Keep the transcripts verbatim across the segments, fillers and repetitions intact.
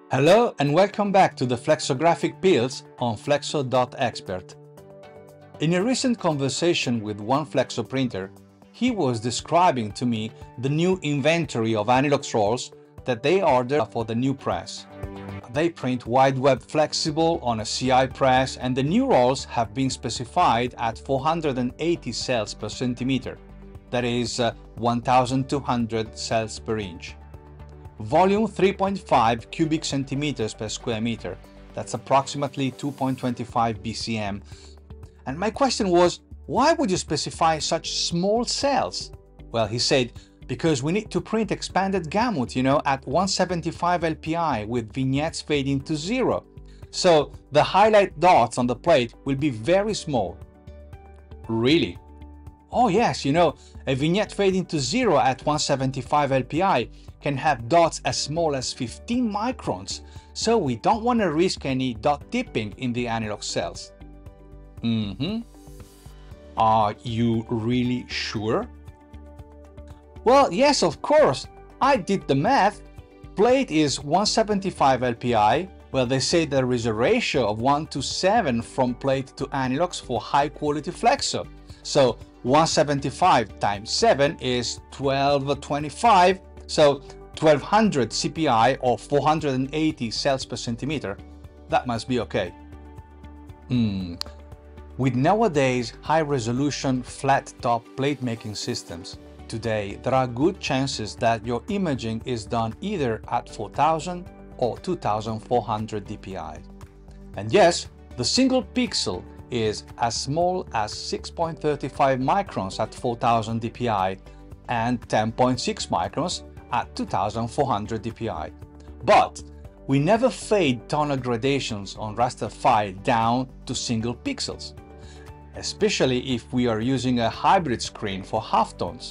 Hello and welcome back to the flexographic peels on Flexo dot expert. In a recent conversation with one Flexo printer, he was describing to me the new inventory of Anilox rolls that they ordered for the new press. They print wide web flexible on a C I press, and the new rolls have been specified at four hundred eighty cells per centimeter, that is uh, one thousand two hundred cells per inch. Volume three point five cubic centimeters per square meter, that's approximately two point two five B C M. And my question was, why would you specify such small cells? Well, he said, because we need to print expanded gamut, you know, at one seventy-five L P I with vignettes fading to zero. So the highlight dots on the plate will be very small. Really? Oh yes, you know, a vignette fading to zero at one seventy-five L P I can have dots as small as fifteen microns, so we don't want to risk any dot dipping in the Anilox cells. Mm-hmm. Are you really sure? Well, yes, of course. I did the math. Plate is one seventy-five L P I. Well, they say there is a ratio of one to seven from plate to Anilox for high quality flexo. So one seventy-five times seven is twelve twenty-five. So twelve hundred C P I or four hundred eighty cells per centimeter. That must be okay. Hmm. With nowadays high-resolution flat-top plate-making systems, today there are good chances that your imaging is done either at four thousand or two thousand four hundred D P I. And yes, the single pixel is as small as six point three five microns at four thousand D P I and ten point six microns at two thousand four hundred D P I. But we never fade tonal gradations on raster file down to single pixels, especially if we are using a hybrid screen for halftones.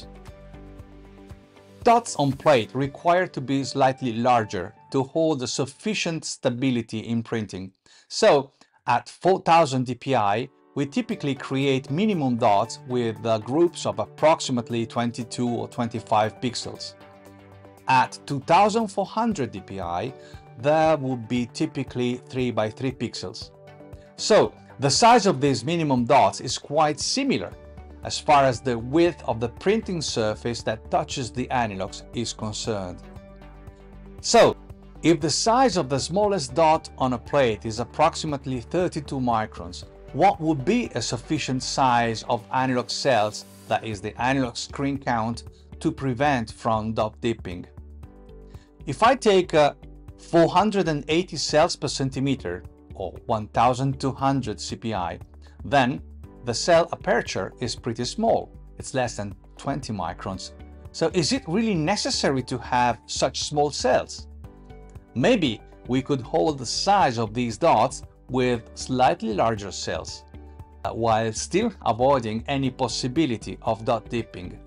Dots on plate require to be slightly larger to hold a sufficient stability in printing. So at four thousand D P I, we typically create minimum dots with uh, groups of approximately twenty-two or twenty-five pixels. At two thousand four hundred D P I, there would be typically three by three pixels. So the size of these minimum dots is quite similar as far as the width of the printing surface that touches the Anilox is concerned. So, if the size of the smallest dot on a plate is approximately thirty-two microns, what would be a sufficient size of Anilox cells, that is the Anilox screen count, to prevent from dot dipping? If I take uh, four hundred eighty cells per centimeter, or one thousand two hundred C P I, then the cell aperture is pretty small. It's less than twenty microns. So is it really necessary to have such small cells? Maybe we could hold the size of these dots with slightly larger cells, uh, while still avoiding any possibility of dot dipping.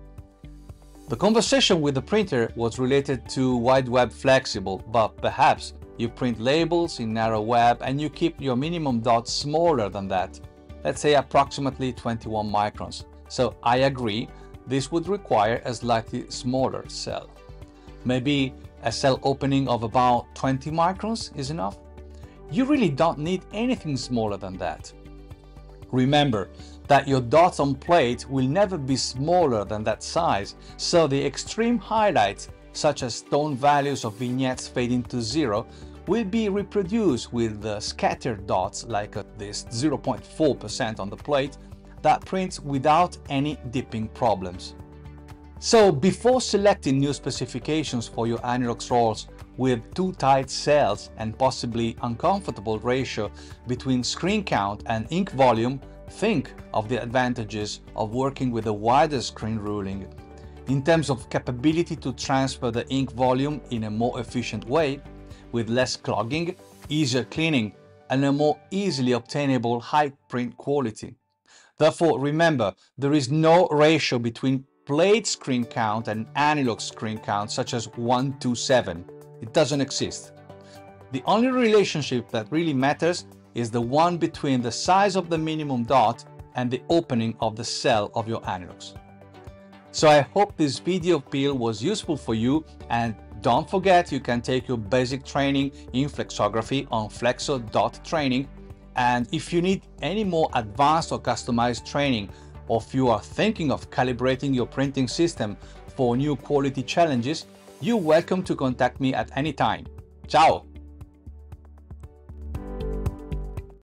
The conversation with the printer was related to wide web flexible, but perhaps you print labels in narrow web and you keep your minimum dots smaller than that, let's say approximately twenty-one microns. So I agree, this would require a slightly smaller cell. Maybe a cell opening of about twenty microns is enough? You really don't need anything smaller than that. Remember that your dots on plate will never be smaller than that size, so the extreme highlights, such as tone values of vignettes fading to zero, will be reproduced with the scattered dots like uh, this zero point four percent on the plate that prints without any dipping problems. So before selecting new specifications for your Anilox rolls with too tight cells and possibly uncomfortable ratio between screen count and ink volume, think of the advantages of working with a wider screen ruling. In terms of capability to transfer the ink volume in a more efficient way, with less clogging, easier cleaning, and a more easily obtainable high print quality. Therefore, remember, there is no ratio between plate screen count and Anilox screen count such as one to seven. It doesn't exist. The only relationship that really matters is the one between the size of the minimum dot and the opening of the cell of your Anilox. So I hope this video peel was useful for you, and Don't forget, you can take your basic training in flexography on flexo dot training. And if you need any more advanced or customized training, or if you are thinking of calibrating your printing system for new quality challenges, you're welcome to contact me at any time. Ciao!